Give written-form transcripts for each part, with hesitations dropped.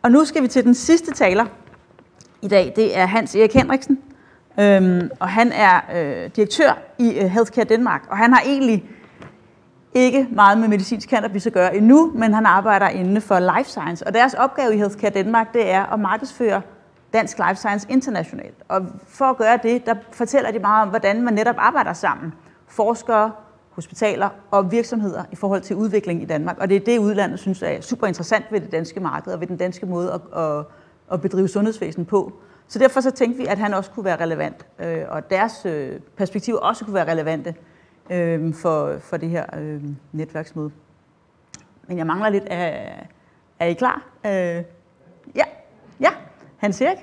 Og nu skal vi til den sidste taler i dag. Det er Hans Erik Henriksen, og han er direktør i Healthcare Denmark, og han har egentlig ikke meget med medicinsk cannabis at gøre endnu, men han arbejder inden for life science, og deres opgave i Healthcare Denmark, det er at markedsføre dansk life science internationalt. Og for at gøre det, der fortæller de meget om, hvordan man netop arbejder sammen. Forskere, hospitaler og virksomheder i forhold til udvikling i Danmark. Og det er det, udlandet synes er super interessant ved det danske marked og ved den danske måde at bedrive sundhedsvæsen på. Så derfor så tænkte vi, at han også kunne være relevant, og deres perspektiver også kunne være relevante for det her netværksmøde. Men jeg mangler lidt. Er I klar? Ja. Hans Erik?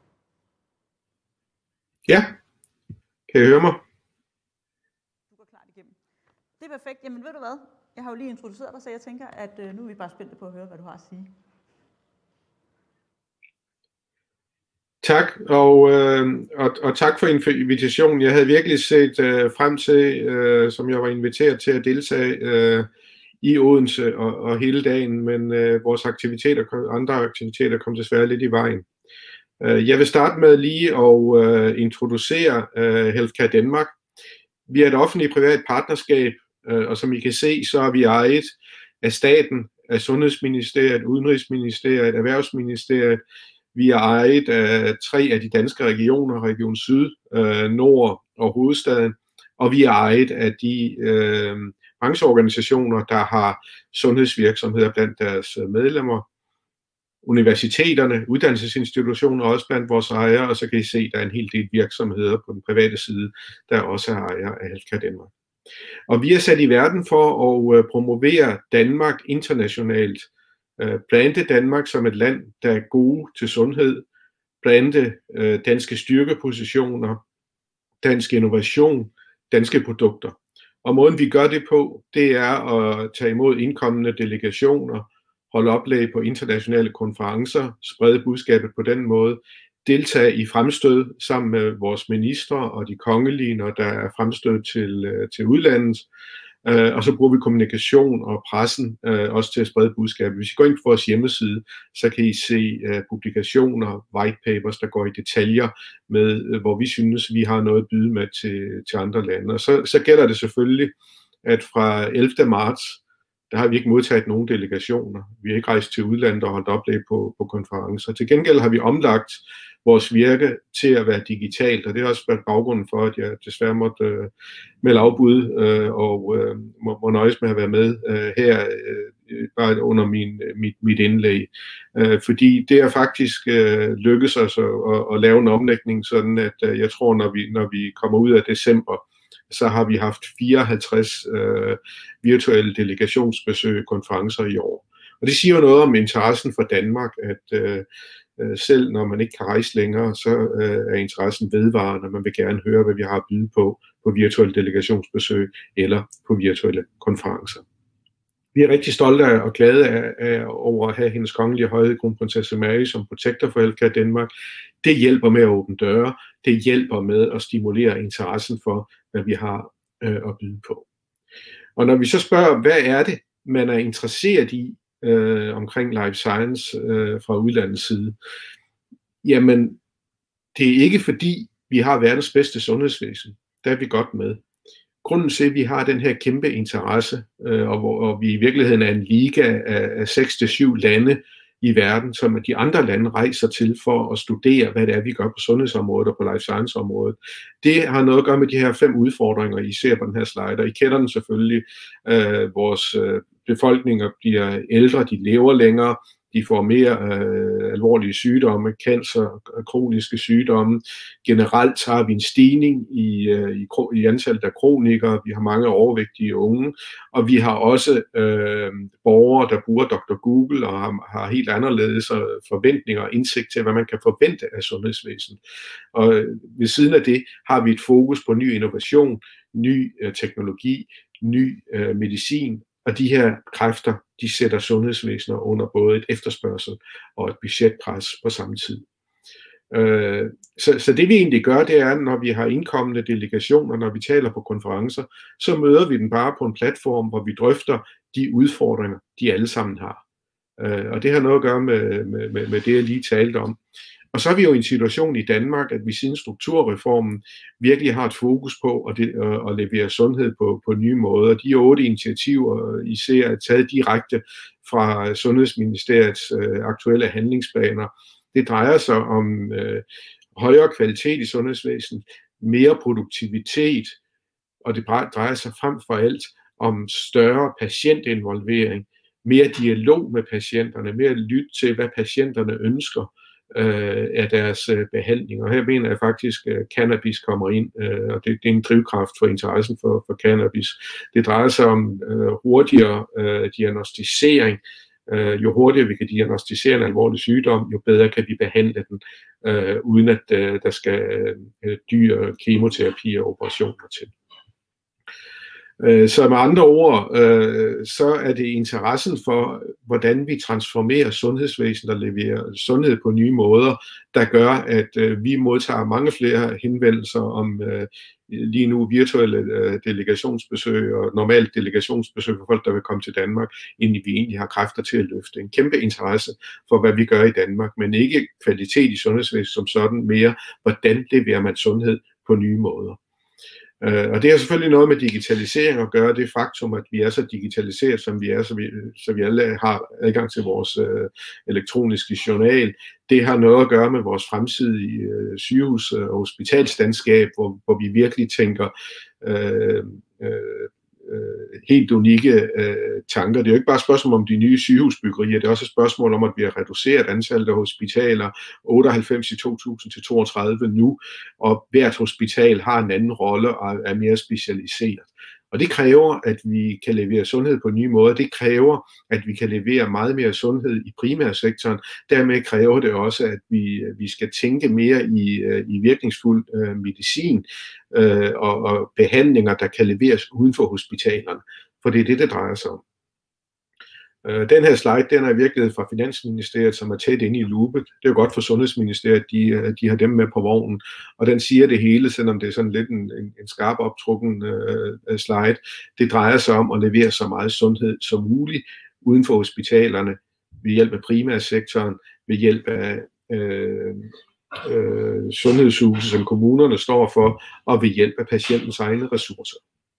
Ja. Kan I høre mig? Du går klart igennem. Det er perfekt. Jamen ved du hvad? Jeg har jo lige introduceret dig, så jeg tænker, at nu er vi bare spændte på at høre, hvad du har at sige. Tak, og tak for invitationen. Jeg havde virkelig set frem til, som jeg var inviteret til at deltage i Odense og hele dagen, men vores andre aktiviteter kom desværre lidt i vejen. Jeg vil starte med lige at introducere Healthcare Denmark. Vi er et offentligt-privat partnerskab, og som I kan se, så er vi ejet af staten, af Sundhedsministeriet, Udenrigsministeriet, Erhvervsministeriet. Vi er ejet af 3 af de danske regioner, Region Syd, Nord og Hovedstaden, og vi er ejet af de brancheorganisationer, der har sundhedsvirksomheder blandt deres medlemmer. Universiteterne, uddannelsesinstitutioner også blandt vores ejere, og så kan I se, at der er en hel del virksomheder på den private side, der også er ejere af Healthcare Denmark. Og vi er sat i verden for at promovere Danmark internationalt, plante Danmark som et land, der er gode til sundhed, plante danske styrkepositioner, dansk innovation, danske produkter. Og måden vi gør det på, det er at tage imod indkommende delegationer, holde oplæg på internationale konferencer, sprede budskabet på den måde, deltage i fremstød sammen med vores ministre og de kongelige, når der er fremstød til udlandet. Og så bruger vi kommunikation og pressen også til at sprede budskabet. Hvis I går ind på vores hjemmeside, så kan I se publikationer, white papers, der går i detaljer med, hvor vi synes, vi har noget at byde med til andre lande. Og så gælder det selvfølgelig, at fra 11. marts, der har vi ikke modtaget nogen delegationer. Vi har ikke rejst til udlandet og holdt oplæg på konferencer. Til gengæld har vi omlagt vores virke til at være digitalt, og det har også været baggrunden for, at jeg desværre måtte melde afbud og må nøjes med at være med her bare under mit indlæg. Fordi det er faktisk lykkedes os at lave en omlægning, sådan at jeg tror, når vi kommer ud af december, så har vi haft 54 virtuelle delegationsbesøg, konferencer i år. Og det siger jo noget om interessen for Danmark, at selv når man ikke kan rejse længere, så er interessen vedvarende, og man vil gerne høre, hvad vi har at byde på virtuelle delegationsbesøg eller på virtuelle konferencer. Vi er rigtig stolte af og glade over at have hendes kongelige højhed, kronprinsesse Mary, som protektor for Healthcare Denmark. Det hjælper med at åbne døre, det hjælper med at stimulere interessen for, hvad vi har at byde på. Og når vi så spørger, hvad er det, man er interesseret i omkring life science fra udlandets side, jamen det er ikke fordi, vi har verdens bedste sundhedsvæsen. Der er vi godt med. Grunden til, at vi har den her kæmpe interesse, og vi i virkeligheden er en liga af 6-7 lande i verden, som de andre lande rejser til for at studere, hvad det er, vi gør på sundhedsområdet og på life science-området. Det har noget at gøre med de her 5 udfordringer, I ser på den her slide, og I kender den selvfølgelig. Vores befolkninger bliver ældre, de lever længere, de får mere alvorlige sygdomme, cancer, kroniske sygdomme. Generelt har vi en stigning i antallet af kronikere, vi har mange overvægtige unge, og vi har også borgere, der bruger Dr. Google og har helt anderledes forventninger og indsigt til, hvad man kan forvente af sundhedsvæsenet. Og ved siden af det har vi et fokus på ny innovation, ny teknologi, ny medicin, og de her kræfter, de sætter sundhedsvæsener under både et efterspørgsel og et budgetpres på samme tid. Så det vi egentlig gør, det er, når vi har indkommende delegationer, når vi taler på konferencer, så møder vi dem bare på en platform, hvor vi drøfter de udfordringer, de alle sammen har. Og det har noget at gøre med det, jeg lige talte om. Og så er vi jo i en situation i Danmark, at vi siden strukturreformen virkelig har et fokus på at levere sundhed på nye måder. De 8 initiativer, I ser, er taget direkte fra Sundhedsministeriets aktuelle handlingsplaner. Det drejer sig om højere kvalitet i sundhedsvæsenet, mere produktivitet, og det drejer sig frem for alt om større patientinvolvering, mere dialog med patienterne, mere lyt til, hvad patienterne ønsker af deres behandling. Og her mener jeg faktisk, at cannabis kommer ind, og det er en drivkraft for interessen for cannabis. Det drejer sig om hurtigere diagnostisering. Jo hurtigere vi kan diagnostisere en alvorlig sygdom, jo bedre kan vi behandle den, uden at der skal dyre kemoterapi og operationer til. Så med andre ord, så er det interessen for, hvordan vi transformerer sundhedsvæsenet og leverer sundhed på nye måder, der gør, at vi modtager mange flere henvendelser om lige nu virtuelle delegationsbesøg og normalt delegationsbesøg for folk, der vil komme til Danmark, end vi egentlig har kræfter til at løfte. En kæmpe interesse for, hvad vi gør i Danmark, men ikke kvalitet i sundhedsvæsenet som sådan, mere hvordan leverer man sundhed på nye måder. Og det har selvfølgelig noget med digitalisering at gøre, det faktum, at vi er så digitaliseret, som vi er, så vi alle har adgang til vores elektroniske journal. Det har noget at gøre med vores fremtidige sygehus- og hospitalslandskab, hvor vi virkelig tænker helt unikke tanker. Det er jo ikke bare et spørgsmål om de nye sygehusbyggerier, det er også et spørgsmål om, at vi har reduceret antallet af hospitaler, 98 i 2000 til 32 nu, og hvert hospital har en anden rolle og er mere specialiseret. Og det kræver, at vi kan levere sundhed på nye måder. Det kræver, at vi kan levere meget mere sundhed i primærsektoren. Dermed kræver det også, at vi skal tænke mere i virkningsfuld medicin og behandlinger, der kan leveres uden for hospitalerne. For det er det drejer sig om. Den her slide, den er i virkeligheden fra Finansministeriet, som er tæt inde i loopet. Det er jo godt for Sundhedsministeriet, de har dem med på vognen, og den siger det hele, selvom det er sådan lidt en skarp optrukken slide. Det drejer sig om at levere så meget sundhed som muligt uden for hospitalerne, ved hjælp af primærsektoren, ved hjælp af sundhedshuse, som kommunerne står for, og ved hjælp af patientens egne ressourcer.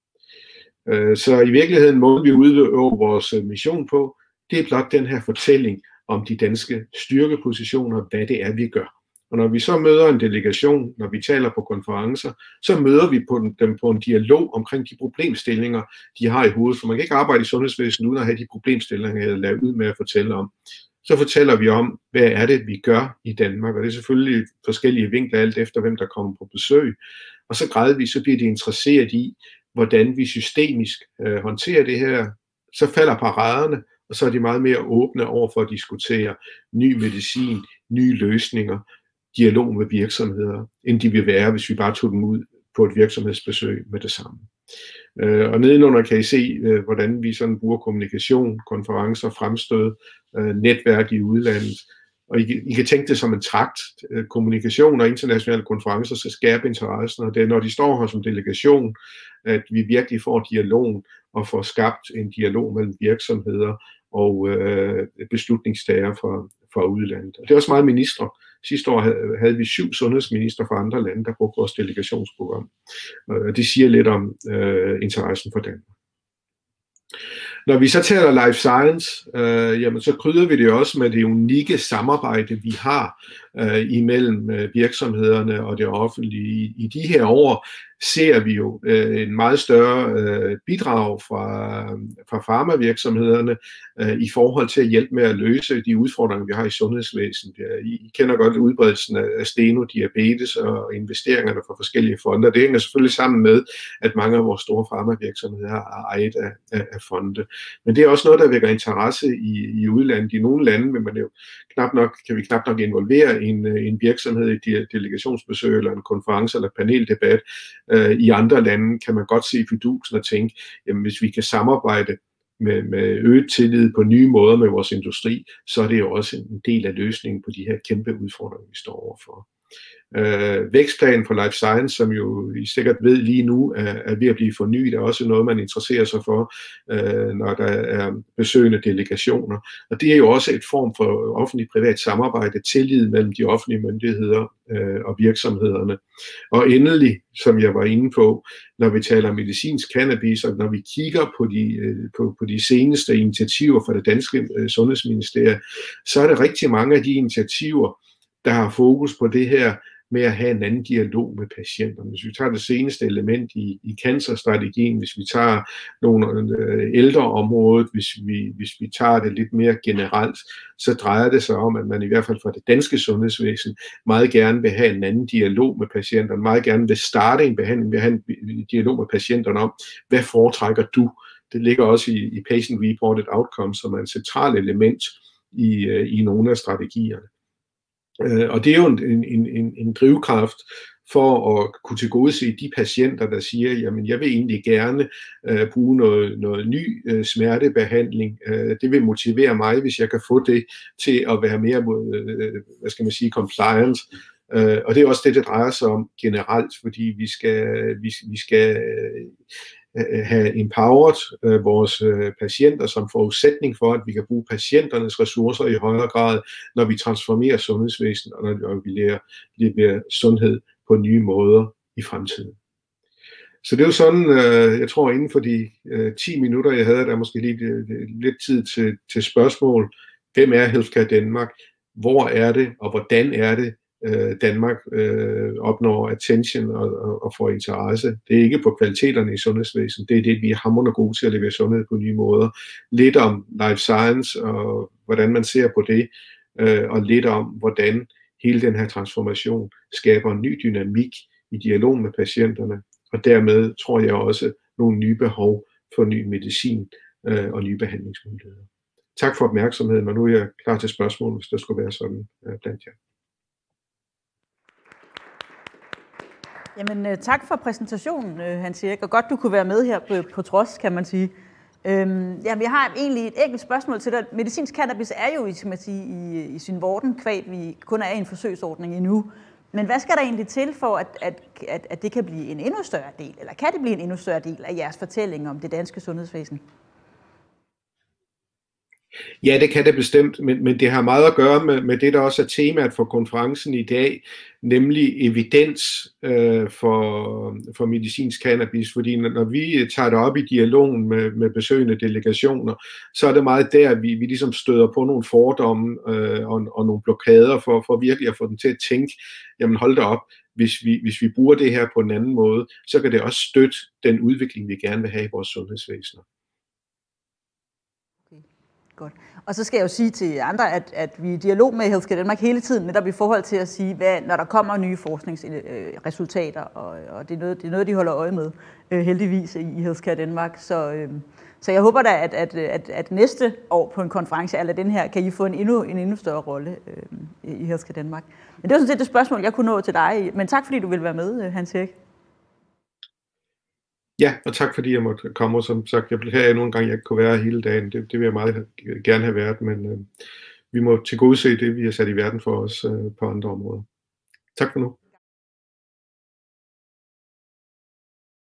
Så i virkeligheden måden vi udøver vores mission på, det er blot den her fortælling om de danske styrkepositioner, hvad det er, vi gør. Og når vi så møder en delegation, når vi taler på konferencer, så møder vi dem på en dialog omkring de problemstillinger, de har i hovedet. For man kan ikke arbejde i sundhedsvæsenet uden at have de problemstillinger, jeg lader ud med at fortælle om. Så fortæller vi om, hvad er det, vi gør i Danmark, og det er selvfølgelig forskellige vinkler alt efter, hvem der kommer på besøg. Og så gradvist så bliver de interesseret i, hvordan vi systemisk håndterer det her. Så falder paraderne, og så er de meget mere åbne over for at diskutere ny medicin, nye løsninger, dialog med virksomheder, end de vil være, hvis vi bare tog dem ud på et virksomhedsbesøg med det samme. Og nedenunder kan I se, hvordan vi sådan bruger kommunikation, konferencer, fremstød, netværk i udlandet. Og I kan tænke det som en trakt. Kommunikation og internationale konferencer skal skabe interessen, og det er, når de står her som delegation, at vi virkelig får dialogen og får skabt en dialog mellem virksomheder og beslutningstagere fra udlandet. Og det er også meget ministre. Sidste år havde vi 7 sundhedsministre fra andre lande, der brugte vores delegationsprogram. Det siger lidt om interessen for Danmark. Når vi så taler life science, jamen så krydder vi det også med det unikke samarbejde, vi har imellem virksomhederne og det offentlige. I de her år ser vi jo en meget større bidrag fra farmavirksomhederne i forhold til at hjælpe med at løse de udfordringer, vi har i sundhedsvæsenet. I kender godt udbredelsen af stenodiabetes og investeringerne fra forskellige fonder. Det hænger selvfølgelig sammen med, at mange af vores store farmavirksomheder er ejet af fonde. Men det er også noget, der vækker interesse i udlandet. I nogle lande vil man jo kan vi knap nok involvere en virksomhed i et delegationsbesøg eller en konference eller paneldebat. I andre lande kan man godt se fidusen og tænke, jamen hvis vi kan samarbejde med øget tillid på nye måder med vores industri, så er det jo også en del af løsningen på de her kæmpe udfordringer, vi står overfor. Vækstplanen for Life Science, som jo I sikkert ved lige nu er ved at blive fornyet, er også noget, man interesserer sig for, når der er besøgende delegationer. Og det er jo også et form for offentlig-privat samarbejde, tillid mellem de offentlige myndigheder og virksomhederne. Og endelig, som jeg var inde på, når vi taler medicinsk cannabis, og når vi kigger på de seneste initiativer fra det danske sundhedsministerie, så er det rigtig mange af de initiativer, der har fokus på det her med at have en anden dialog med patienterne. Hvis vi tager det seneste element i cancerstrategien, hvis vi tager nogle ældreområdet, hvis vi tager det lidt mere generelt, så drejer det sig om, at man i hvert fald fra det danske sundhedsvæsen meget gerne vil have en anden dialog med patienterne, meget gerne vil starte en behandling, vil have en dialog med patienterne om, hvad foretrækker du? Det ligger også i Patient Reported Outcomes, som er et centralt element i nogle af strategierne. Og det er jo en drivkraft for at kunne tilgodese de patienter, der siger, jamen jeg vil egentlig gerne bruge noget ny smertebehandling. Det vil motivere mig, hvis jeg kan få det til at være mere, compliant. Og det er også det drejer sig om generelt, fordi vi skal have empowered vores patienter som forudsætning for, at vi kan bruge patienternes ressourcer i højere grad, når vi transformerer sundhedsvæsenet, og når vi leverer sundhed på nye måder i fremtiden. Så det er jo sådan, jeg tror inden for de 10 minutter, jeg havde, der måske lidt tid til spørgsmål. Hvem er Healthcare Danmark? Hvor er det, og hvordan er det, Danmark opnår attention og får interesse. Det er ikke på kvaliteterne i sundhedsvæsenet, det er det, vi er hamrende gode til at levere sundhed på nye måder. Lidt om life science og hvordan man ser på det, og lidt om, hvordan hele den her transformation skaber en ny dynamik i dialog med patienterne, og dermed tror jeg også nogle nye behov for ny medicin og nye behandlingsmuligheder. Tak for opmærksomheden, og nu er jeg klar til spørgsmål, hvis der skulle være sådan blandt jer. Jamen, tak for præsentationen, Hans Erik, og godt du kunne være med her på trods, kan man sige. Vi har egentlig et enkelt spørgsmål til dig. Medicinsk cannabis er jo i sin vorden kvad, vi kun er i en forsøgsordning endnu. Men hvad skal der egentlig til for, at det kan blive en endnu større del, eller kan det blive en endnu større del af jeres fortælling om det danske sundhedsvæsen? Ja, det kan det bestemt, men det har meget at gøre med det, der også er temaet for konferencen i dag, nemlig evidens for medicinsk cannabis, fordi når vi tager det op i dialogen med besøgende delegationer, så er det meget der, vi ligesom støder på nogle fordomme og nogle blokader for virkelig at få dem til at tænke, jamen hold da op, hvis vi bruger det her på en anden måde, så kan det også støtte den udvikling, vi gerne vil have i vores sundhedsvæsener. Godt. Og så skal jeg jo sige til andre, at vi er i dialog med Healthcare Danmark hele tiden, netop i forhold til at sige, når der kommer nye forskningsresultater, og det er noget, de holder øje med, heldigvis i Healthcare Danmark. Så jeg håber da, at næste år på en konference eller den her, kan I få en endnu større rolle i Healthcare Danmark. Men det var sådan set det spørgsmål, jeg kunne nå til dig. Men tak fordi du ville være med, Hans Erik. Ja, og tak fordi jeg måtte komme, og som sagt, jeg blev her nogle gange, jeg ikke kunne være hele dagen. Det vil jeg meget gerne have været, men vi må tilgodese det, vi har sat i verden for os på andre områder. Tak for nu.